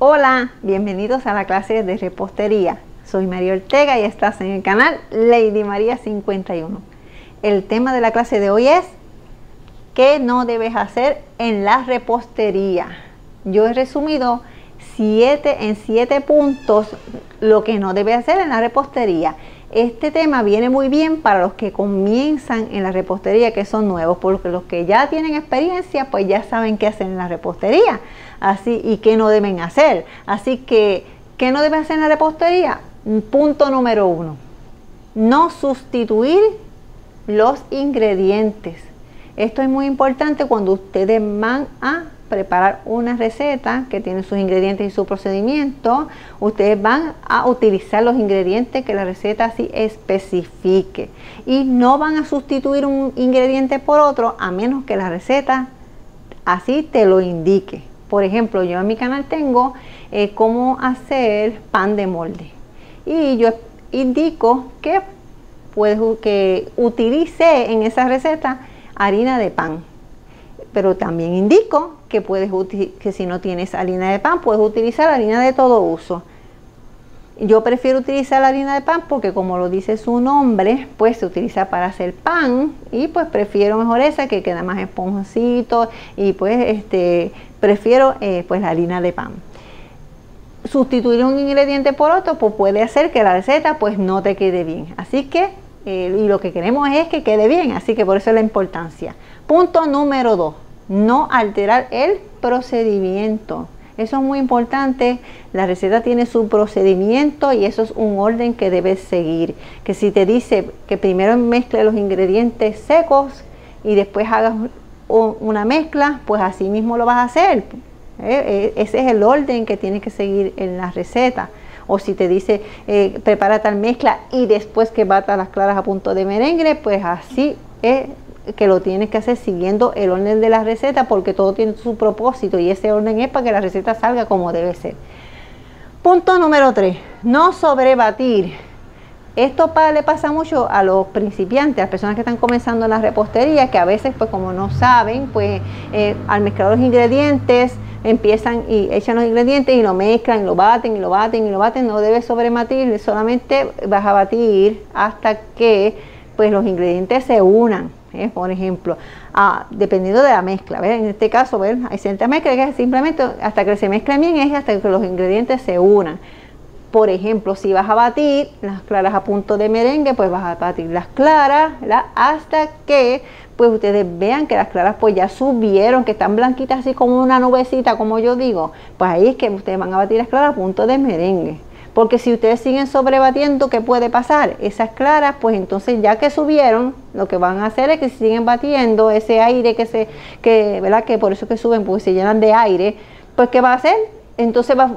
Hola, bienvenidos a la clase de repostería. Soy María Ortega y estás en el canal Lady María 51. El tema de la clase de hoy es ¿qué no debes hacer en la repostería? Yo he resumido en 7 puntos lo que no debes hacer en la repostería. Este tema viene muy bien para los que comienzan en la repostería, que son nuevos, porque los que ya tienen experiencia, pues ya saben qué hacer en la repostería, así y qué no deben hacer. Así que, ¿qué no deben hacer en la repostería? Punto número 1, no sustituir los ingredientes. Esto es muy importante cuando ustedes van a preparar una receta que tiene sus ingredientes y su procedimiento. Ustedes van a utilizar los ingredientes que la receta así especifique y no van a sustituir un ingrediente por otro a menos que la receta así te lo indique. Por ejemplo, yo en mi canal tengo cómo hacer pan de molde y yo indico que utilice en esa receta harina de pan, pero también indico que si no tienes harina de pan, puedes utilizar harina de todo uso. Yo prefiero utilizar la harina de pan porque, como lo dice su nombre, pues se utiliza para hacer pan y pues prefiero mejor esa, que queda más esponjosito, y pues prefiero pues la harina de pan. Sustituir un ingrediente por otro pues puede hacer que la receta pues no te quede bien, así que y lo que queremos es que quede bien, así que por eso es la importancia. Punto número 2, no alterar el procedimiento. Eso es muy importante. La receta tiene su procedimiento y eso es un orden que debes seguir. Que si te dice que primero mezcle los ingredientes secos y después hagas una mezcla, pues así mismo lo vas a hacer. Ese es el orden que tienes que seguir en la receta. O si te dice prepara tal mezcla y después que bata las claras a punto de merengue, pues así es que lo tienes que hacer siguiendo el orden de la receta, porque todo tiene su propósito y ese orden es para que la receta salga como debe ser. Punto número 3, no sobrebatir. Esto le pasa mucho a los principiantes, a las personas que están comenzando en la repostería, que a veces pues como no saben, pues al mezclar los ingredientes empiezan y echan los ingredientes y lo mezclan y lo baten y lo baten y lo baten. No debes sobrebatir, solamente vas a batir hasta que pues los ingredientes se unan. Por ejemplo, dependiendo de la mezcla, ¿ves? En este caso, ¿ves? Hay cierta mezcla que simplemente hasta que se mezclen bien es hasta que los ingredientes se unan. Por ejemplo, si vas a batir las claras a punto de merengue, pues vas a batir las claras, ¿verdad? Hasta que pues ustedes vean que las claras pues ya subieron, que están blanquitas así como una nubecita, como yo digo. Pues ahí es que ustedes van a batir las claras a punto de merengue. Porque si ustedes siguen sobrebatiendo, ¿qué puede pasar? Esas claras, pues entonces ya que subieron, lo que van a hacer es que si siguen batiendo ese aire ¿verdad? Que por eso que suben, porque se llenan de aire, pues ¿qué va a hacer? Entonces va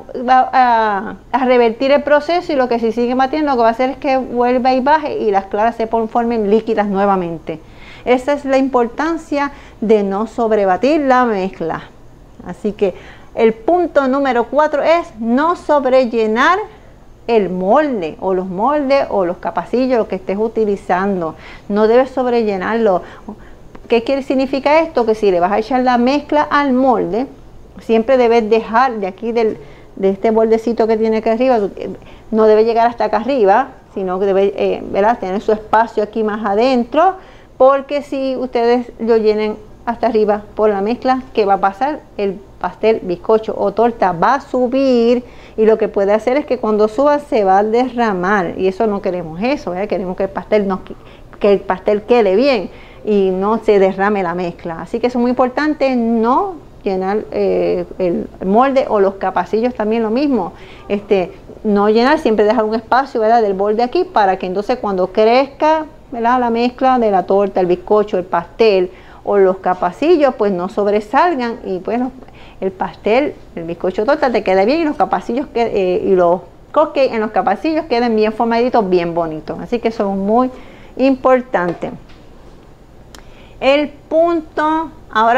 a revertir el proceso, y lo que si siguen batiendo, lo que va a hacer es que vuelva y baje y las claras se formen líquidas nuevamente. Esa es la importancia de no sobrebatir la mezcla. Así que el punto número 4 es no sobrellenar el molde o los capacillos, lo que estés utilizando. No debes sobrellenarlo. ¿Qué significa esto? Que si le vas a echar la mezcla al molde, siempre debes dejar de aquí de este bordecito que tiene aquí arriba, no debe llegar hasta acá arriba, sino que debe tener su espacio aquí más adentro, porque si ustedes lo llenen hasta arriba por la mezcla, ¿qué va a pasar? El pastel, bizcocho o torta va a subir, y lo que puede hacer es que cuando suba se va a derramar, y eso no queremos eso, ¿verdad? Queremos que el pastel quede bien y no se derrame la mezcla. Así que eso es muy importante, no llenar el molde, o los capacillos también lo mismo. No llenar, siempre dejar un espacio, ¿verdad?, del borde aquí, para que entonces cuando crezca, ¿verdad?, la mezcla de la torta, el bizcocho, el pastel o los capacillos, pues no sobresalgan, y pues el pastel, el bizcocho torta te queda bien, y los capacillos y los cupcakes en los capacillos queden bien formaditos, bien bonitos. Así que eso es muy importante. El punto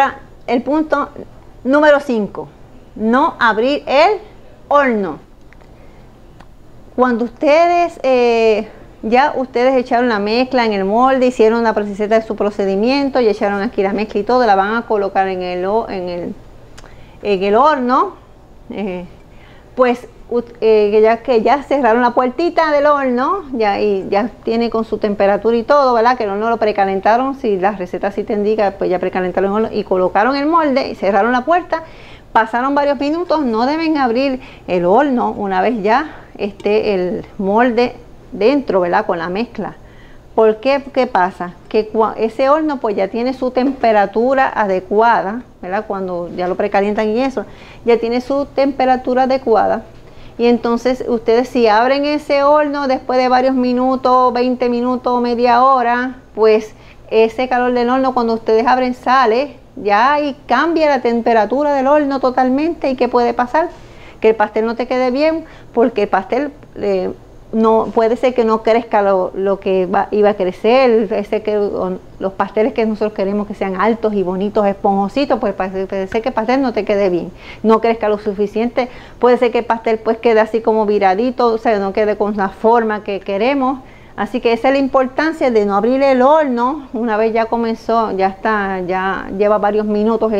número 5, no abrir el horno. Cuando ustedes ya ustedes echaron la mezcla en el molde, hicieron la receta de su procedimiento y echaron aquí la mezcla y todo, la van a colocar en el horno. pues que ya cerraron la puertita del horno, y ya tiene con su temperatura y todo, ¿verdad? Que el horno lo precalentaron, si la receta sí te indica, pues ya precalentaron el horno y colocaron el molde y cerraron la puerta. Pasaron varios minutos, no deben abrir el horno una vez ya esté el molde dentro, ¿verdad? Con la mezcla. ¿Por qué? ¿Qué pasa? Que ese horno pues ya tiene su temperatura adecuada, ¿verdad? Cuando ya lo precalientan y eso, ya tiene su temperatura adecuada. Y entonces ustedes si abren ese horno después de varios minutos, 20 minutos, media hora, pues ese calor del horno cuando ustedes abren sale ya y cambia la temperatura del horno totalmente. ¿Y qué puede pasar? Que el pastel no te quede bien, porque el pastel no puede ser que no crezca lo que iba a crecer. Los pasteles que nosotros queremos que sean altos y bonitos, esponjositos, pues puede ser que el pastel no te quede bien, no crezca lo suficiente. Puede ser que el pastel pues quede así como viradito, o sea, no quede con la forma que queremos. Así que esa es la importancia de no abrir el horno una vez ya comenzó, ya lleva varios minutos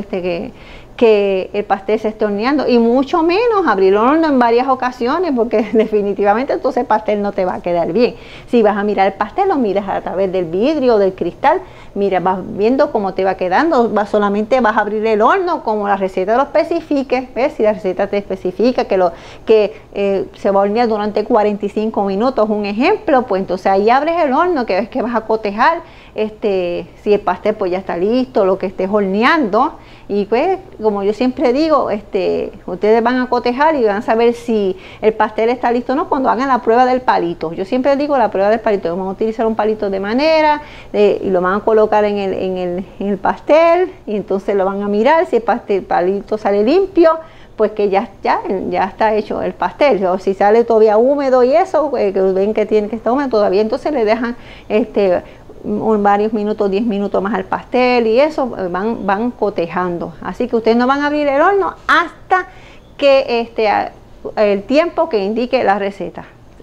que el pastel se esté horneando, y mucho menos abrir el horno en varias ocasiones, porque definitivamente entonces el pastel no te va a quedar bien. Si vas a mirar el pastel, lo miras a través del vidrio o del cristal, mira, vas viendo cómo te va quedando, solamente vas a abrir el horno como la receta lo especifique, ¿ves? Si la receta te especifica que se va a hornear durante 45 minutos, un ejemplo, pues entonces ahí abres el horno, que ves que vas a cotejar si el pastel pues ya está listo, lo que estés horneando. Y pues, como yo siempre digo, ustedes van a cotejar y van a saber si el pastel está listo o no cuando hagan la prueba del palito. Yo siempre digo la prueba del palito. Vamos a utilizar un palito de madera y lo van a colocar en el pastel, y entonces lo van a mirar. Si el palito sale limpio, pues que ya está hecho el pastel. O si sale todavía húmedo y eso, que ven que tiene que estar húmedo todavía, entonces le dejan varios minutos, 10 minutos más al pastel, y eso van cotejando. Así que ustedes no van a abrir el horno hasta que el tiempo que indique la receta.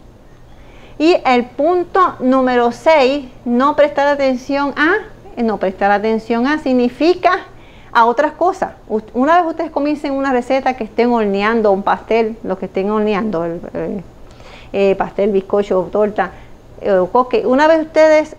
Y el punto número 6, no prestar atención a significa a otras cosas. Una vez ustedes comiencen una receta que estén horneando un pastel, los que estén horneando el pastel, bizcocho, torta, una vez ustedes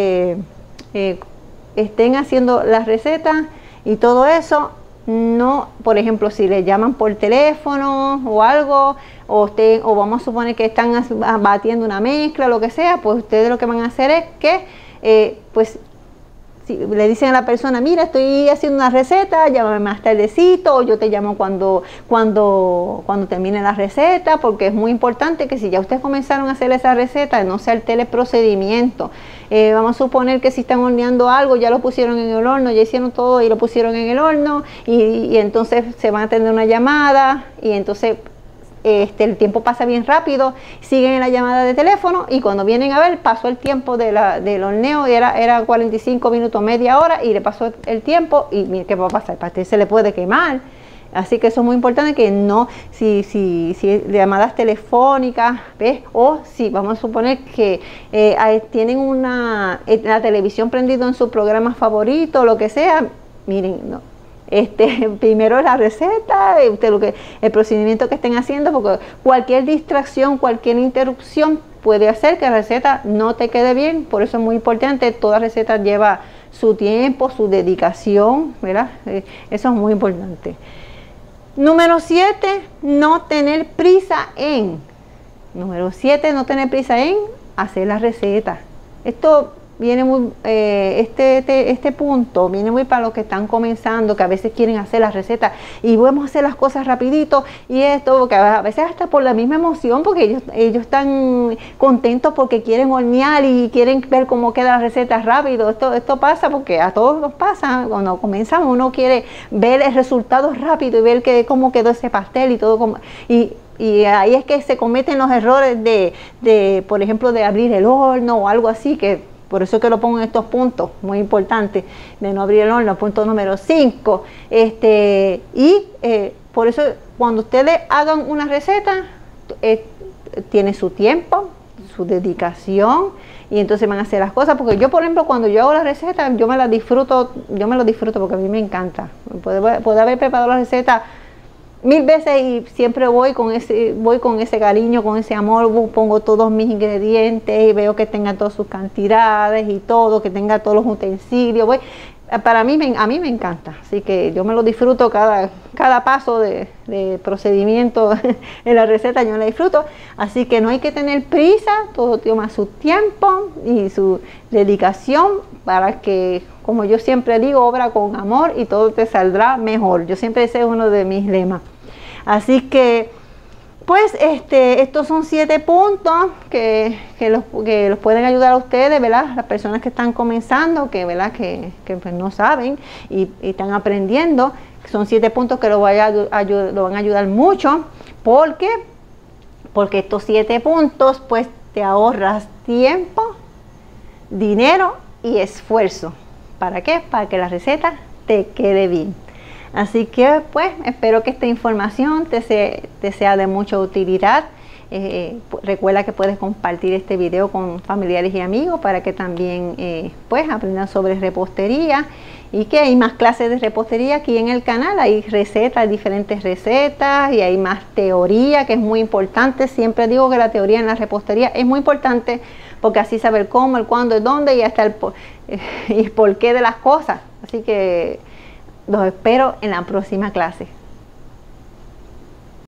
estén haciendo las recetas y todo eso, no, por ejemplo, si les llaman por teléfono o algo, o vamos a suponer que están batiendo una mezcla, lo que sea, pues ustedes lo que van a hacer es que pues si le dicen a la persona, mira, estoy haciendo una receta, llámame más tardecito, o yo te llamo cuando termine la receta, porque es muy importante que si ya ustedes comenzaron a hacer esa receta, no se altere el procedimiento. Vamos a suponer que si están horneando algo, ya lo pusieron en el horno, ya hicieron todo y lo pusieron en el horno, y entonces se van a tener una llamada, y entonces el tiempo pasa bien rápido, siguen en la llamada de teléfono, y cuando vienen a ver, pasó el tiempo del horneo, era 45 minutos, media hora, y le pasó el tiempo, y mire qué va a pasar, el pastel se le puede quemar. Así que eso es muy importante, que no, si llamadas telefónicas, ¿ves? O si vamos a suponer que tienen la televisión prendido en su programa favorito, lo que sea, miren, no. Primero la receta, el procedimiento que estén haciendo, porque cualquier distracción, cualquier interrupción puede hacer que la receta no te quede bien. Por eso es muy importante, toda receta lleva su tiempo, su dedicación, ¿verdad? Eso es muy importante. Número 7, no tener prisa en hacer la receta. Esto viene muy, este punto viene muy para los que están comenzando, que a veces quieren hacer las recetas y vamos a hacer las cosas rapidito, y esto, que a veces hasta por la misma emoción, porque ellos están contentos porque quieren hornear y quieren ver cómo queda la receta rápido. Esto pasa porque a todos nos pasa, cuando comenzamos uno quiere ver el resultado rápido y ver cómo quedó ese pastel y todo, y ahí es que se cometen los errores por ejemplo, de abrir el horno o algo así, que por eso que lo pongo en estos puntos, muy importante, de no abrir el horno, punto número 5. Por eso, cuando ustedes hagan una receta, tiene su tiempo, su dedicación, y entonces van a hacer las cosas. Porque yo, por ejemplo, cuando yo hago la receta, yo me lo disfruto porque a mí me encanta. Puedo haber preparado la receta mil veces y siempre voy con ese cariño, con ese amor, pongo todos mis ingredientes y veo que tenga todas sus cantidades y todo, que tenga todos los utensilios. A mí me encanta, así que yo me lo disfruto cada paso de procedimiento en la receta, yo la disfruto, así que no hay que tener prisa, todo toma su tiempo y su dedicación para que, como yo siempre digo, obra con amor y todo te saldrá mejor. Yo siempre ese es uno de mis lemas. Así que, pues, estos son 7 puntos que los pueden ayudar a ustedes, ¿verdad? Las personas que están comenzando, ¿verdad? Que pues no saben y están aprendiendo. Son 7 puntos que lo van a ayudar mucho. ¿Por qué? Porque estos 7 puntos, pues, te ahorras tiempo, dinero y esfuerzo. ¿Para qué? Para que la receta te quede bien. Así que pues espero que esta información te sea de mucha utilidad. Recuerda que puedes compartir este video con familiares y amigos para que también pues aprendan sobre repostería, y que hay más clases de repostería aquí en el canal. Hay recetas, diferentes recetas, y hay más teoría, que es muy importante. Siempre digo que la teoría en la repostería es muy importante, porque así saber cómo, el cuándo, el dónde y hasta el por qué de las cosas. Así que los espero en la próxima clase.